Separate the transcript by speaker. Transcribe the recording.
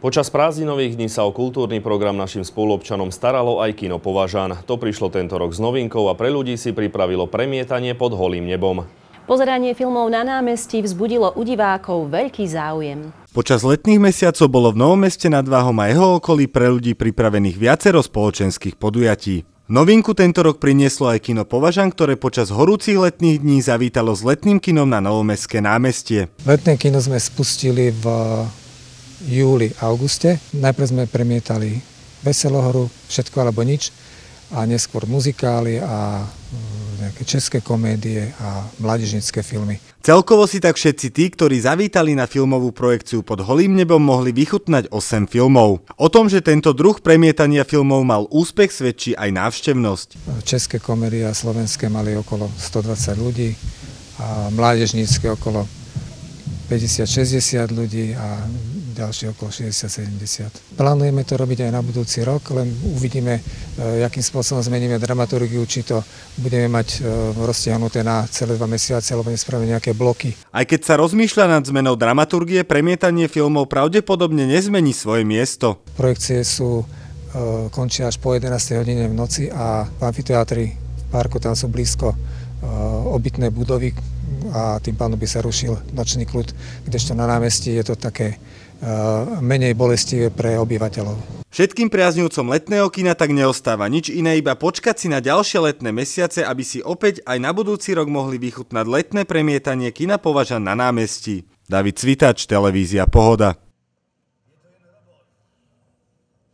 Speaker 1: Počas prázdninových dní sa o kultúrny program našim spoluobčanom staralo aj kino Považan. To prišlo tento rok s novinkou a pre ľudí si pripravilo premietanie Pod holým nebom.
Speaker 2: Pozeranie filmov na námestí vzbudilo u divákov veľký záujem.
Speaker 3: Počas letných mesiacov bolo v Novom Meste nad Váhom a jeho okolí pre ľudí pripravených viacero spoločenských podujatí. Novinku tento rok prinieslo aj kino Považan, ktoré počas horúcich letných dní zavítalo s letným kinom na Novomestské námestie.
Speaker 4: Letné kino sme spustili v júli, auguste. Najprv sme premietali Veselohru, Všetko alebo nič, a neskôr muzikály a nejaké české komédie a mládežnícke filmy.
Speaker 3: Celkovo si tak všetci tí, ktorí zavítali na filmovú projekciu Pod holým nebom, mohli vychutnať 8 filmov. O tom, že tento druh premietania filmov mal úspech, svedčí aj návštevnosť.
Speaker 4: České komédie a slovenské mali okolo 120 ľudí a mládežnícke okolo 50-60 ľudí a ďalšie okolo 60-70. Plánujeme to robiť aj na budúci rok, len uvidíme, akým spôsobom zmeníme dramaturgiu, či to budeme mať roztiahnuté na celé 2 mesiace, alebo nespravíme nejaké bloky.
Speaker 3: Aj keď sa rozmýšľa nad zmenou dramaturgie, premietanie filmov pravdepodobne nezmení svoje miesto.
Speaker 4: Projekcie končia až po 11. hodine v noci a v amfiteátri v parku tam sú blízko obytné budovy a tým pádom by sa rušil nočný kľud, kdežto na námestí je to také menej bolestivé pre obyvateľov.
Speaker 3: Všetkým priaznivcom letného kina tak neostáva nič iné, iba počkať si na ďalšie letné mesiace, aby si opäť aj na budúci rok mohli vychutnať letné premietanie kina Považan na námestí. David Cvitač, televízia Pohoda.